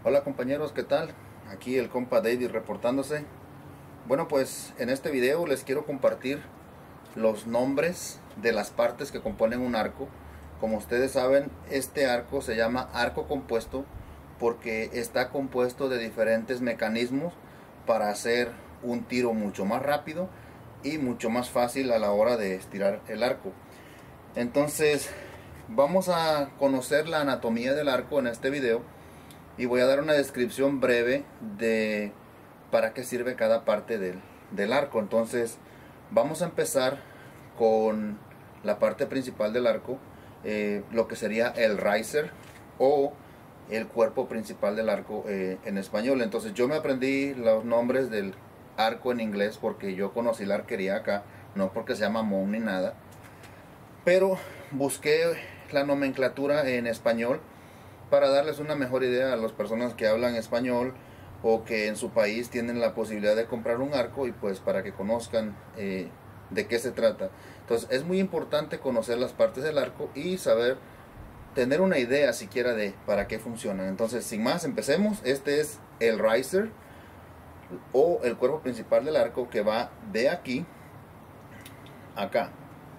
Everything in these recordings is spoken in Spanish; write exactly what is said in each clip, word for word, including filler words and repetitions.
Hola compañeros, ¿qué tal? Aquí el compa David reportándose. Bueno, pues en este video les quiero compartir los nombres de las partes que componen un arco. Como ustedes saben, este arco se llama arco compuesto porque está compuesto de diferentes mecanismos para hacer un tiro mucho más rápido y mucho más fácil a la hora de estirar el arco. Entonces vamos a conocer la anatomía del arco en este video y voy a dar una descripción breve de para qué sirve cada parte del, del arco. Entonces vamos a empezar con la parte principal del arco, eh, lo que sería el riser o el cuerpo principal del arco eh, en español. Entonces yo me aprendí los nombres del arco en inglés porque yo conocí la arquería acá, no porque se llama Mon ni nada, pero busqué la nomenclatura en español para darles una mejor idea a las personas que hablan español o que en su país tienen la posibilidad de comprar un arco, y pues para que conozcan eh, de qué se trata. Entonces es muy importante conocer las partes del arco y saber, tener una idea siquiera de para qué funcionan. Entonces sin más, empecemos. Este es el riser o el cuerpo principal del arco, que va de aquí a acá.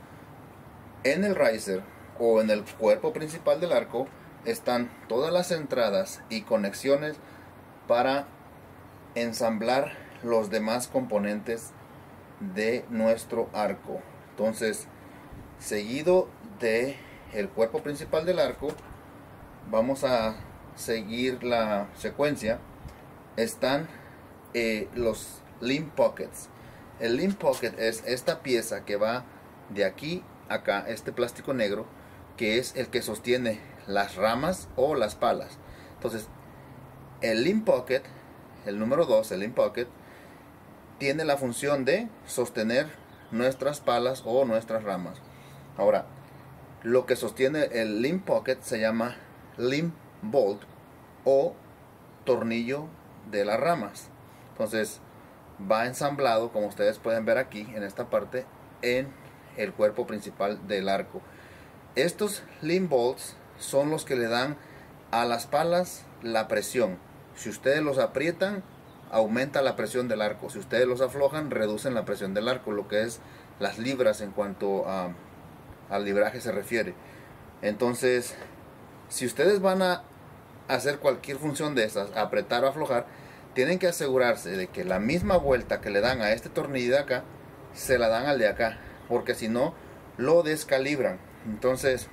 En el riser o en el cuerpo principal del arco están todas las entradas y conexiones para ensamblar los demás componentes de nuestro arco. Entonces, seguido de el cuerpo principal del arco, vamos a seguir la secuencia. Están eh, los limb pockets. El limb pocket es esta pieza que va de aquí a acá, este plástico negro, que es el que sostiene las ramas o las palas. Entonces el limb pocket, el número dos, el limb pocket, tiene la función de sostener nuestras palas o nuestras ramas. Ahora, lo que sostiene el limb pocket se llama limb bolt o tornillo de las ramas. Entonces va ensamblado, como ustedes pueden ver aquí en esta parte, en el cuerpo principal del arco. Estos limb bolts son los que le dan a las palas la presión. Si ustedes los aprietan, aumenta la presión del arco. Si ustedes los aflojan, reducen la presión del arco, lo que es las libras en cuanto a, al libraje se refiere. Entonces, si ustedes van a hacer cualquier función de esas, apretar o aflojar, tienen que asegurarse de que la misma vuelta que le dan a este tornillo de acá, se la dan al de acá, porque si no, lo descalibran. Entonces,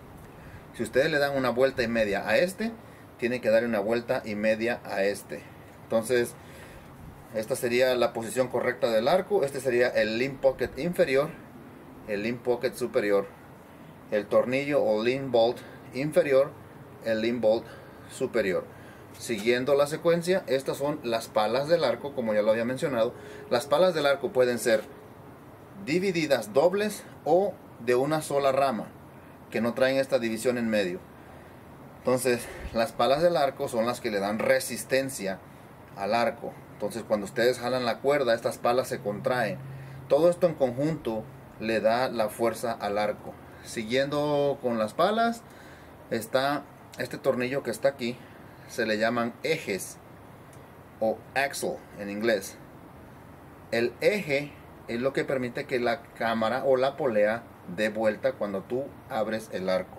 si ustedes le dan una vuelta y media a este, tienen que darle una vuelta y media a este. Entonces, esta sería la posición correcta del arco. Este sería el limb pocket inferior, el limb pocket superior, el tornillo o limb bolt inferior, el limb bolt superior. Siguiendo la secuencia, estas son las palas del arco, como ya lo había mencionado. Las palas del arco pueden ser divididas dobles o de una sola rama, que no traen esta división en medio. Entonces las palas del arco son las que le dan resistencia al arco. Entonces cuando ustedes jalan la cuerda, estas palas se contraen. Todo esto en conjunto le da la fuerza al arco. Siguiendo con las palas, está este tornillo que está aquí, se le llaman ejes o axle en inglés. El eje es lo que permite que la cámara o la polea dé vuelta cuando tú abres el arco.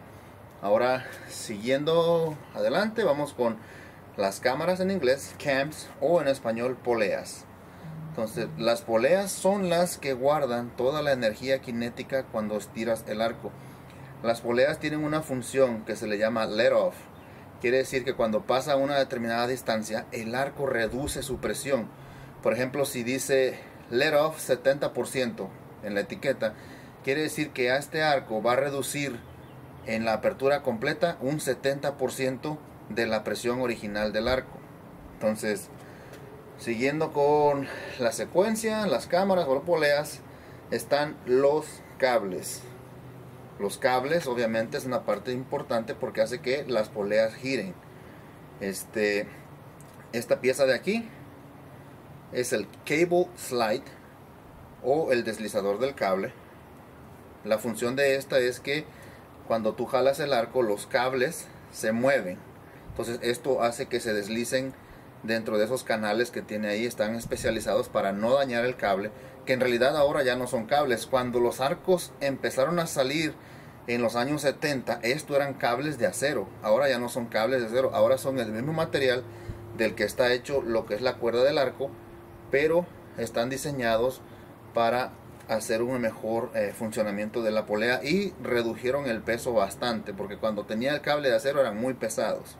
Ahora, siguiendo adelante, vamos con las cámaras en inglés, cams, o en español poleas. Entonces, las poleas son las que guardan toda la energía cinética cuando estiras el arco. Las poleas tienen una función que se le llama let off. Quiere decir que cuando pasa a una determinada distancia, el arco reduce su presión. Por ejemplo, si dice let off setenta por ciento en la etiqueta, quiere decir que a este arco va a reducir en la apertura completa un setenta por ciento de la presión original del arco. Entonces, siguiendo con la secuencia, las cámaras o poleas, están los cables. Los cables obviamente es una parte importante porque hace que las poleas giren. Este, esta pieza de aquí es el cable slide o el deslizador del cable. La función de esta es que cuando tú jalas el arco, los cables se mueven. Entonces esto hace que se deslicen dentro de esos canales que tiene ahí. Están especializados para no dañar el cable, que en realidad ahora ya no son cables. Cuando los arcos empezaron a salir en los años setenta, esto eran cables de acero. Ahora ya no son cables de acero, ahora son el mismo material del que está hecho lo que es la cuerda del arco, pero están diseñados para hacer un mejor eh, funcionamiento de la polea, y redujeron el peso bastante, porque cuando tenía el cable de acero eran muy pesados.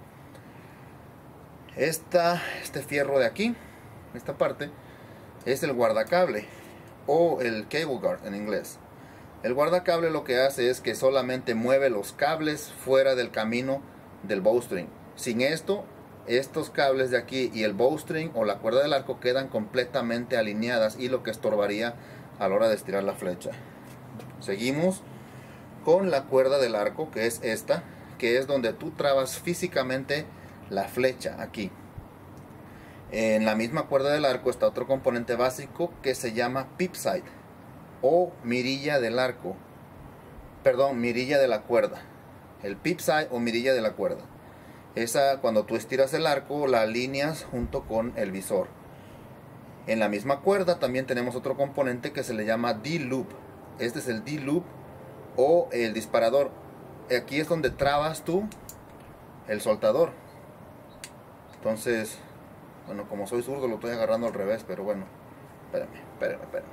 Esta, este fierro de aquí, esta parte, es el guardacable o el cable guard en inglés. El guardacable lo que hace es que solamente mueve los cables fuera del camino del bowstring. Sin esto, estos cables de aquí y el bowstring o la cuerda del arco quedan completamente alineadas, y lo que estorbaría a la hora de estirar la flecha. Seguimos con la cuerda del arco, que es esta, que es donde tú trabas físicamente la flecha aquí. En la misma cuerda del arco está otro componente básico que se llama pip sight o mirilla del arco, perdón, mirilla de la cuerda. El pip sight o mirilla de la cuerda, esa, cuando tú estiras el arco, la alineas junto con el visor. En la misma cuerda también tenemos otro componente que se le llama D-loop. Este es el D-loop o el disparador. Aquí es donde trabas tú el soltador. Entonces, bueno, como soy zurdo lo estoy agarrando al revés, pero bueno, espérame, espérame, espérame.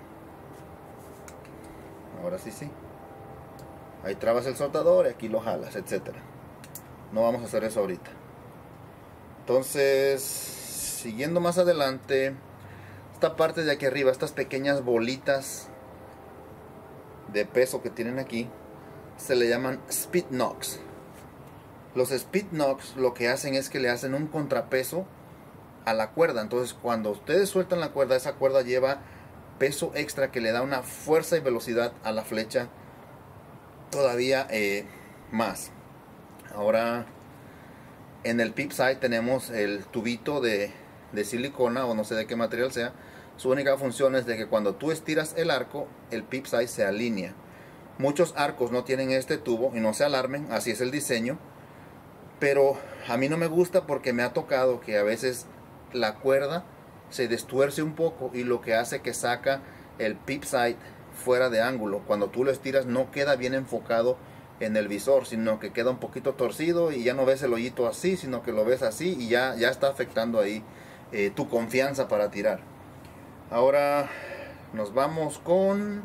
Ahora sí, sí. Ahí trabas el soltador y aquí lo jalas, etcétera. No vamos a hacer eso ahorita. Entonces, siguiendo más adelante, esta parte de aquí arriba, estas pequeñas bolitas de peso que tienen aquí, se le llaman speed knocks. Los speed knocks lo que hacen es que le hacen un contrapeso a la cuerda. Entonces cuando ustedes sueltan la cuerda, esa cuerda lleva peso extra que le da una fuerza y velocidad a la flecha todavía eh, más. Ahora en el pip sight tenemos el tubito de, de silicona, o no sé de qué material sea. Su única función es de que cuando tú estiras el arco, el pip sight se alinea. Muchos arcos no tienen este tubo, y no se alarmen, así es el diseño. Pero a mí no me gusta porque me ha tocado que a veces la cuerda se destuerce un poco, y lo que hace que saca el pip sight fuera de ángulo. Cuando tú lo estiras no queda bien enfocado en el visor, sino que queda un poquito torcido, y ya no ves el hoyito así, sino que lo ves así, y ya, ya está afectando ahí eh, tu confianza para tirar. Ahora nos vamos con,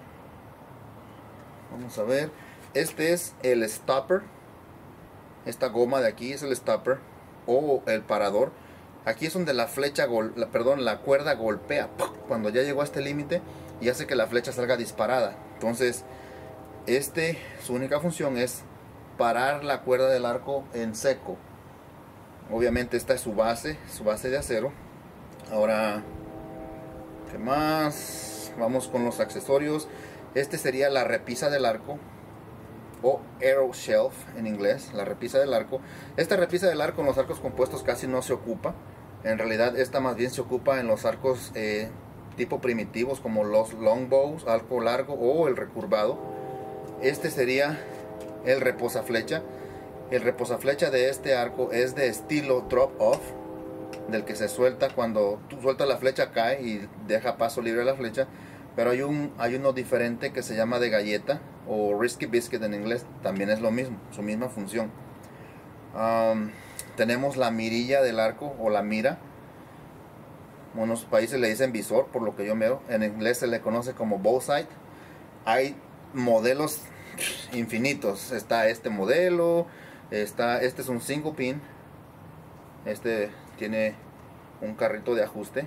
vamos a ver, este es el stopper. Esta goma de aquí es el stopper o el parador. Aquí es donde la flecha, gol, la, perdón, la cuerda golpea cuando ya llegó a este límite y hace que la flecha salga disparada. Entonces, este, su única función es parar la cuerda del arco en seco. Obviamente esta es su base, su base de acero. Ahora, ¿qué más? Vamos con los accesorios. Este sería la repisa del arco, o arrow shelf en inglés, la repisa del arco. Esta repisa del arco en los arcos compuestos casi no se ocupa. En realidad esta más bien se ocupa en los arcos eh, tipo primitivos, como los longbows, arco largo o el recurvado. Este sería el reposaflecha. El reposaflecha de este arco es de estilo drop off, del que se suelta cuando tú sueltas la flecha, cae y deja paso libre a la flecha. Pero hay, un, hay uno diferente que se llama de galleta, o risky biscuit en inglés. También es lo mismo, su misma función. Um, tenemos la mirilla del arco, o la mira. En unos países le dicen visor, por lo que yo veo. En inglés se le conoce como bow sight. Hay modelos infinitos. Está este modelo, está, este es un single pin. Este tiene un carrito de ajuste.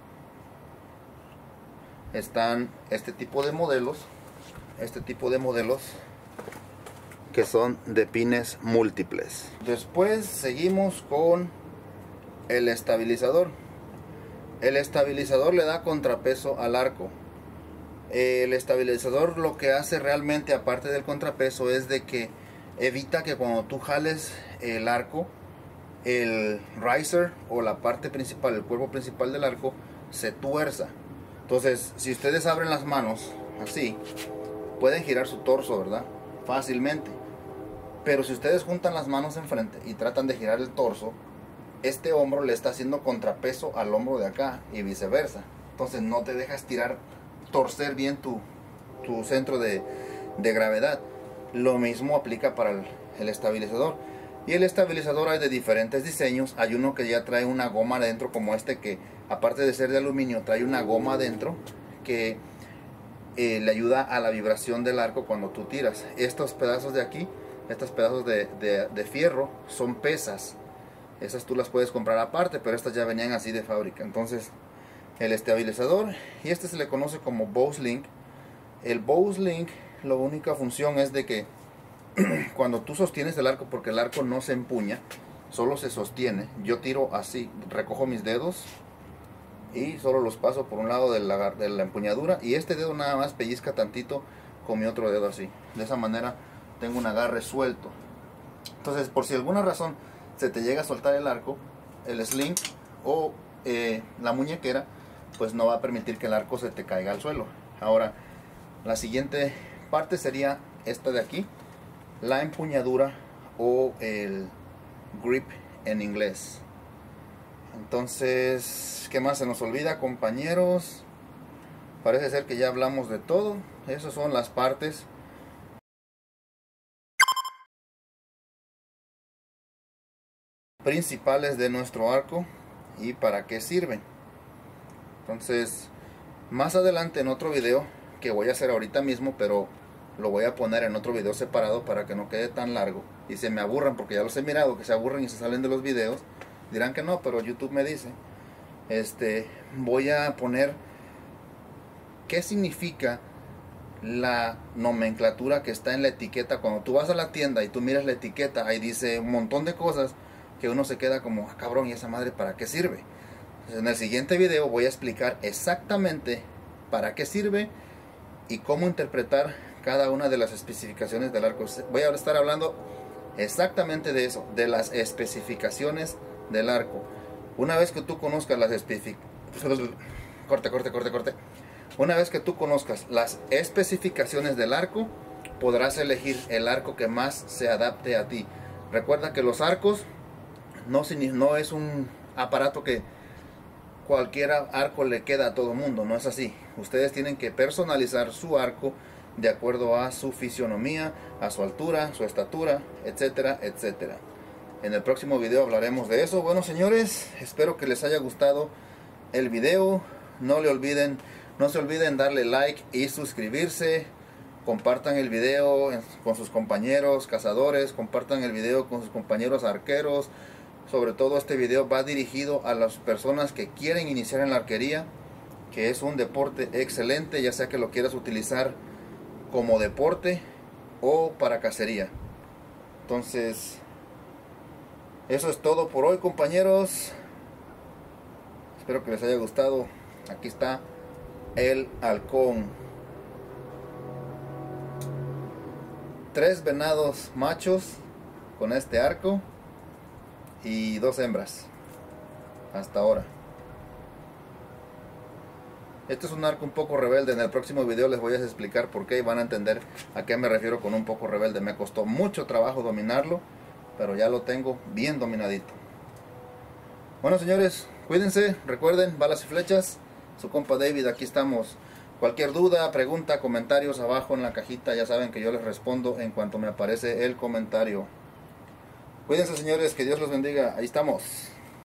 Están este tipo de modelos, este tipo de modelos que son de pines múltiples. Después seguimos con el estabilizador. El estabilizador le da contrapeso al arco. El estabilizador lo que hace realmente, aparte del contrapeso, es de que evita que cuando tú jales el arco, el riser o la parte principal, el cuerpo principal del arco, se tuerza. Entonces, si ustedes abren las manos así, pueden girar su torso, ¿verdad? Fácilmente. Pero si ustedes juntan las manos enfrente y tratan de girar el torso, este hombro le está haciendo contrapeso al hombro de acá y viceversa. Entonces no te dejas tirar, torcer bien tu, tu centro de, de gravedad. Lo mismo aplica para el, el estabilizador. Y el estabilizador hay de diferentes diseños. Hay uno que ya trae una goma adentro, como este, que aparte de ser de aluminio trae una goma adentro que eh, le ayuda a la vibración del arco cuando tú tiras. Estos pedazos de aquí, estos pedazos de, de, de fierro son pesas. Esas tú las puedes comprar aparte, pero estas ya venían así de fábrica. Entonces el estabilizador, y este se le conoce como Bowslink. El Bowslink, la única función es de que cuando tú sostienes el arco, porque el arco no se empuña, solo se sostiene. Yo tiro así, recojo mis dedos y solo los paso por un lado de la, de la empuñadura, y este dedo nada más pellizca tantito con mi otro dedo así. De esa manera tengo un agarre suelto. Entonces, por si alguna razón se te llega a soltar el arco, el sling o eh, la muñequera, pues no va a permitir que el arco se te caiga al suelo. Ahora, la siguiente parte sería esta de aquí, la empuñadura o el grip en inglés. Entonces, ¿qué más se nos olvida, compañeros? Parece ser que ya hablamos de todo. Esas son las partes principales de nuestro arco y para qué sirven. Entonces, más adelante en otro video que voy a hacer ahorita mismo, pero lo voy a poner en otro video separado para que no quede tan largo y se me aburran, porque ya los he mirado que se aburren y se salen de los videos. Dirán que no, pero YouTube me dice, este, voy a poner qué significa la nomenclatura que está en la etiqueta. Cuando tú vas a la tienda y tú miras la etiqueta, ahí dice un montón de cosas que uno se queda como, ah, cabrón, ¿y esa madre para qué sirve? Entonces, en el siguiente video voy a explicar exactamente para qué sirve y cómo interpretar cada una de las especificaciones del arco. Voy a estar hablando exactamente de eso, de las especificaciones del arco. Una vez que tú conozcas las especificaciones, corte, corte, corte, corte. Una vez que tú conozcas las especificaciones del arco, podrás elegir el arco que más se adapte a ti. Recuerda que los arcos no, no es un aparato que cualquier arco le queda a todo mundo, no es así. Ustedes tienen que personalizar su arco de acuerdo a su fisionomía, a su altura, su estatura, etcétera, etcétera. En el próximo video hablaremos de eso. Bueno, señores, espero que les haya gustado el video. No le olviden, no se olviden darle like y suscribirse. Compartan el video con sus compañeros cazadores, compartan el video con sus compañeros arqueros. Sobre todo este video va dirigido a las personas que quieren iniciar en la arquería, que es un deporte excelente, ya sea que lo quieras utilizar como deporte o para cacería. Entonces, eso es todo por hoy, compañeros. Espero que les haya gustado. Aquí está el halcón. Tres venados machos con este arco y dos hembras hasta ahora. Este es un arco un poco rebelde. En el próximo video les voy a explicar por qué y van a entender a qué me refiero con un poco rebelde. Me costó mucho trabajo dominarlo, pero ya lo tengo bien dominadito. Bueno, señores, cuídense, recuerden, balas y flechas. Su compa David, aquí estamos. Cualquier duda, pregunta, comentarios abajo en la cajita, ya saben que yo les respondo en cuanto me aparece el comentario. Cuídense, señores, que Dios los bendiga. Ahí estamos.